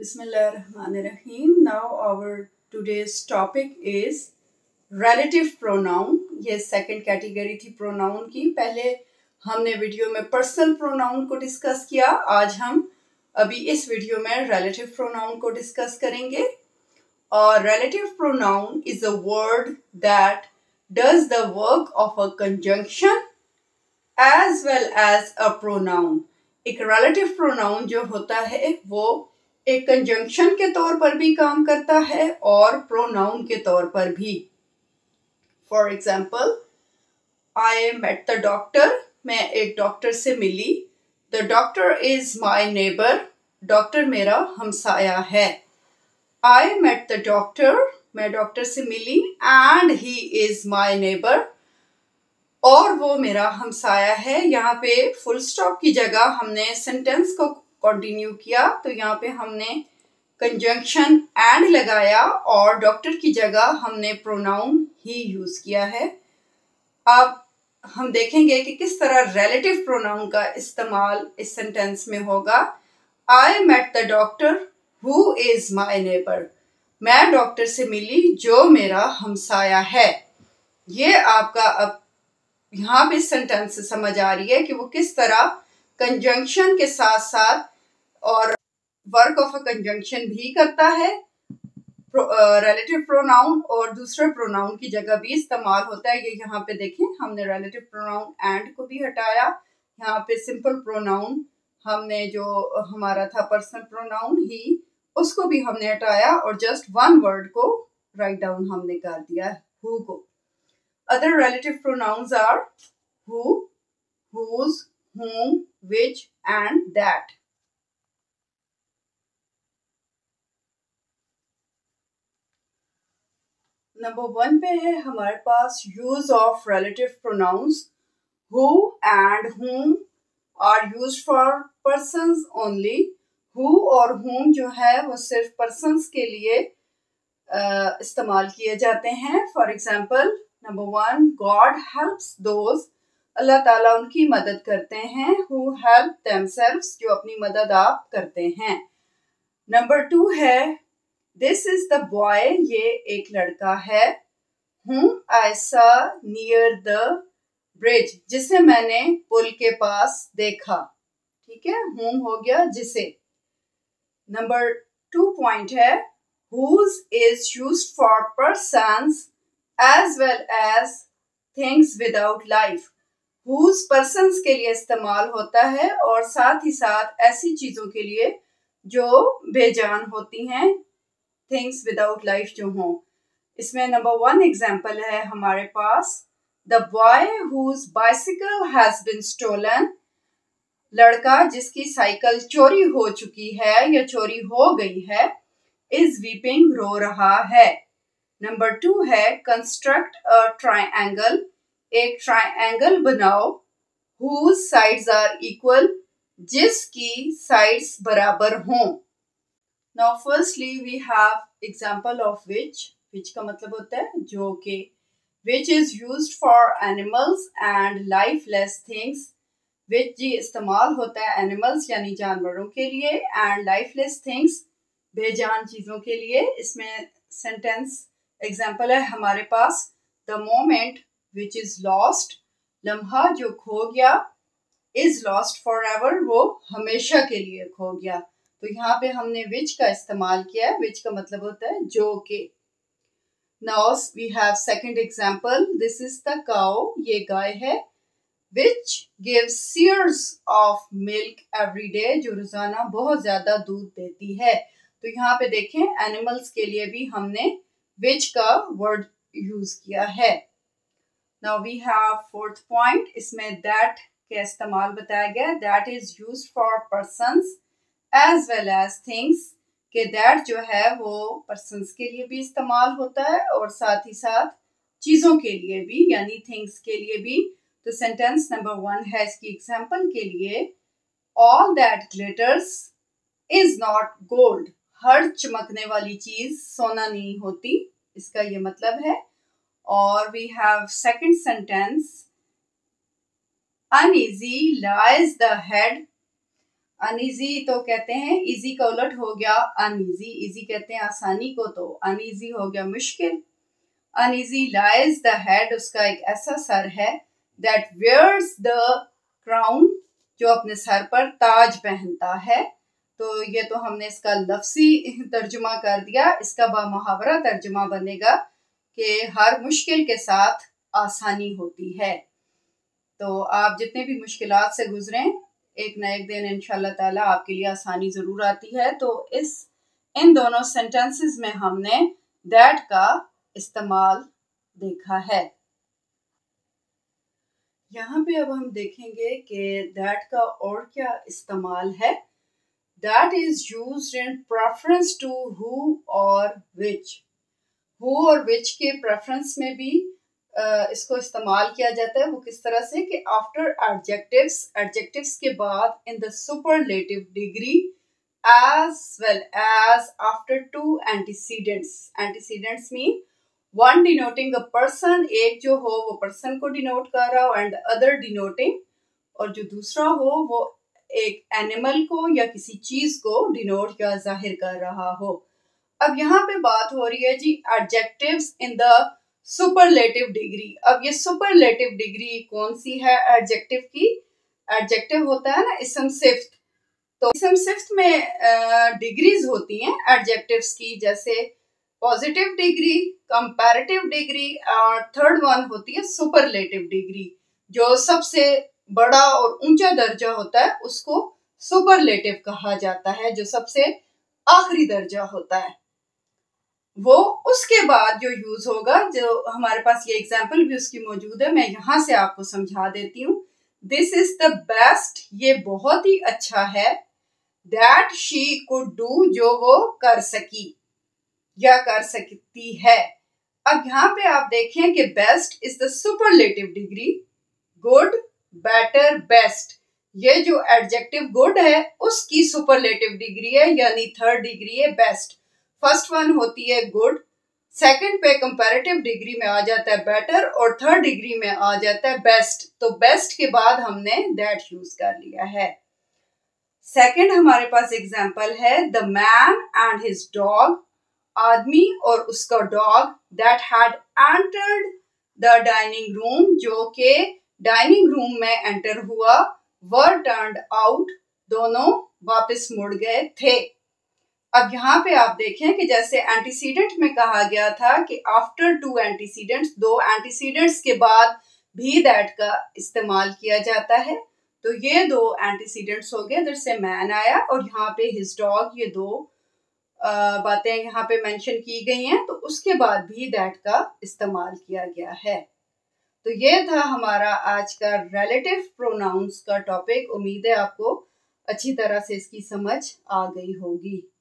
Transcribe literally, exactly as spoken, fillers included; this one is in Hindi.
Bismillahirrahmanirrahim. Now our today's topic is relative pronoun. ये सेकंड कैटेगरी थी प्रोनाउन की। पहले हमने वीडियो में पर्सनल प्रोनाउन को डिस्कस किया। आज हम अभी इस वीडियो में रिलेटिव प्रोनाउन को डिस्कस करेंगे। और relative pronoun is a word that does the work of a conjunction as well as a pronoun. एक रिलेटिव प्रोनाउन जो होता है वो एक कंजंक्शन के तौर पर भी काम करता है और प्रोनाउन के तौर पर भी। For example, I met the doctor, मैं एक डॉक्टर से मिली। The doctor is my neighbour, doctor मेरा हमसाया है। आई मेट द डॉक्टर, मैं डॉक्टर से मिली, and he is my neighbour, और वो मेरा हमसाया है। यहाँ पे फुल स्टॉप की जगह हमने सेंटेंस को कंटिन्यू किया, तो यहाँ पे हमने कंजंक्शन एंड लगाया और डॉक्टर की जगह हमने प्रोनाउन ही यूज किया है। अब हम देखेंगे कि किस तरह रिलेटिव प्रोनाउन का इस्तेमाल इस सेंटेंस में होगा। I met the doctor who is my neighbour, मैं डॉक्टर से मिली जो मेरा हमसाया है। ये आपका अब यहाँ पे सेंटेंस से समझ आ रही है कि वो किस तरह कंजंक्शन के साथ साथ और वर्क ऑफ अ कंजंक्शन भी करता है। रिलेटिव प्रोनाउन और दूसरे प्रोनाउन की जगह भी इस्तेमाल होता है। ये यहाँ पे देखें, हमने रिलेटिव प्रोनाउन एंड को भी हटाया। यहाँ पे सिंपल प्रोनाउन हमने जो हमारा था पर्सनल प्रोनाउन ही, उसको भी हमने हटाया और जस्ट वन वर्ड को राइट डाउन हमने कर दिया, हु को। Other relative pronouns are who, whose, whom, which and that. Number one पे है हमारे पास use of relative pronouns. Who and whom are used for persons only. Who और whom जो है वो सिर्फ पर्सन्स के लिए इस्तेमाल किए जाते हैं। For example, number one, God helps those, Allah ताला उनकी मदद करते हैं। हु हेल्प देमसेल्व्स, जो अपनी मदद आप करते हैं। नंबर टू है दिस इज द बॉय, ये एक लड़का है। हूम आई सा नियर द ब्रिज, जिसे मैंने पुल के पास देखा। ठीक है, हूम हो गया जिसे। नंबर टू पॉइंट है whose is used for persons as well as things without life. whose persons के लिए इस्तेमाल होता है और साथ ही साथ ऐसी चीजों के लिए जो बेजान होती हैं, things without life जो हों। इसमें नंबर वन एग्जाम्पल है हमारे पास, the boy whose bicycle has been stolen, लड़का जिसकी साइकिल चोरी हो चुकी है या चोरी हो गई है, is weeping, रो रहा है। नंबर टू है कंस्ट्रक्ट अ ट्राइंगल, एक ट्राइंगल बनाओ। whose sides are equal, जिसकी साइड्स बराबर हों। Now firstly we have example of which, which का मतलब होता है जो कि, which is used for animals and lifeless things, which जी इस्तेमाल होता है एनिमल्स यानी जानवरों के लिए, एंड लाइफलेस थिंग्स बेजान चीजों के लिए। इसमें सेंटेंस एग्जाम्पल है हमारे पास, the moment which is lost, लम्हा जो खो गया, इज लॉस्ट फॉर एवर, वो हमेशा के लिए खो गया। तो यहाँ पे हमने विच का इस्तेमाल किया है। विच का मतलब होता है जो के। Now we have second example, this is the cow, ये गाय है। Which gives seers of milk every day, जो रोजाना बहुत ज्यादा दूध देती है। तो यहाँ पे देखें, एनिमल्स के लिए भी हमने विच का वर्ड यूज किया है। Now we have fourth point, इसमें दैट का इस्तेमाल बताया गया। That is used for persons as well as things, के दैट जो है वो पर्सन्स के लिए भी इस्तेमाल होता है और साथ ही साथ चीजों के लिए भी, यानी थिंग्स के लिए भी। तो सेंटेंस नंबर वन है इसकी एग्जाम्पल के लिए, all that glitters is not gold, हर चमकने वाली चीज सोना नहीं होती, इसका ये मतलब है। और we have second sentence, uneasy lies the head, uneasy तो कहते हैं इजी का उलट हो गया अनईजी, इजी कहते हैं आसानी को, तो अनईजी हो गया मुश्किल। अनईजी लाइज द हेड, उसका एक ऐसा सर है, दैट वेयर्स द क्राउन, जो अपने सर पर ताज पहनता है। तो ये तो हमने इसका लफ्जी तर्जुमा कर दिया, इसका बामुहावरा तर्जुमा बनेगा कि हर मुश्किल के साथ आसानी होती है। तो आप जितने भी मुश्किलात से गुजरें, एक न एक दिन इंशाल्लाह ताला आपके लिए आसानी ज़रूर आती है। तो इस इन दोनों सेंटेंसेस में हमने दैट का इस्तेमाल देखा है। यहाँ पे अब हम देखेंगे कि दैट का और क्या इस्तेमाल है। That is used in preference to who और विच। हु और विच के प्रेफरेंस में भी Uh, इसको इस्तेमाल किया जाता है। वो किस तरह से कि आफ्टर एडजेक्टिव्स, एडजेक्टिव्स के बाद in the superlative degree as well as after two antecedents. Antecedents mean one denoting a person, एक जो हो वो पर्सन को डिनोट कर रहा हो, एंड अदर डिनोटिंग, और जो दूसरा हो वो एक एनिमल को या किसी चीज को डिनोट या जाहिर कर रहा हो। अब यहाँ पे बात हो रही है जी adjectives in the superlative degree. अब ये सुपरलेटिव डिग्री कौन सी है एडजेक्टिव की? एडजेक्टिव होता है ना इसम सिफ्त, तो इसम सिफ्त में डिग्रीज होती हैं एडजेक्टिव्स की, जैसे पॉजिटिव डिग्री, कंपैरेटिव डिग्री, और थर्ड वन होती है सुपरलेटिव डिग्री। जो सबसे बड़ा और ऊंचा दर्जा होता है उसको सुपरलेटिव कहा जाता है, जो सबसे आखिरी दर्जा होता है वो उसके बाद जो यूज होगा। जो हमारे पास ये एग्जाम्पल भी उसकी मौजूद है, मैं यहां से आपको समझा देती हूँ। दिस इज द बेस्ट, ये बहुत ही अच्छा है। दैट शी कुड डू, जो वो कर सकी या कर सकती है। अब यहाँ पे आप देखें कि best is the superlative degree, good, better, best, ये जो एडजेक्टिव गुड है उसकी सुपरलेटिव डिग्री है, यानी थर्ड डिग्री है बेस्ट। फर्स्ट वन होती है गुड, सेकंड पे कंपैरेटिव डिग्री में आ जाता है बेटर, और थर्ड डिग्री में आ जाता है बेस्ट। तो बेस्ट के बाद हमने दैट यूज कर लिया है। सेकंड हमारे पास एग्जांपल है the man and his dog, आदमी और उसका dog, that had entered the dining room, जो के डाइनिंग रूम में एंटर हुआ, वर टर्न्ड आउट, दोनों वापस मुड़ गए थे। अब यहाँ पे आप देखें कि जैसे एंटीसीडेंट में कहा गया था कि आफ्टर टू एंटीसीडेंट्स, दो एंटीसीडेंट्स के बाद भी दैट का इस्तेमाल किया जाता है। तो ये दो एंटीसीडेंट्स हो गए, इधर से मैन आया और यहाँ पे हिज डॉग, ये दो बातें यहाँ पे मेंशन की गई हैं, तो उसके बाद भी दैट का इस्तेमाल किया गया है। तो ये था हमारा आज का रिलेटिव प्रोनाउंस का टॉपिक। उम्मीद है आपको अच्छी तरह से इसकी समझ आ गई होगी।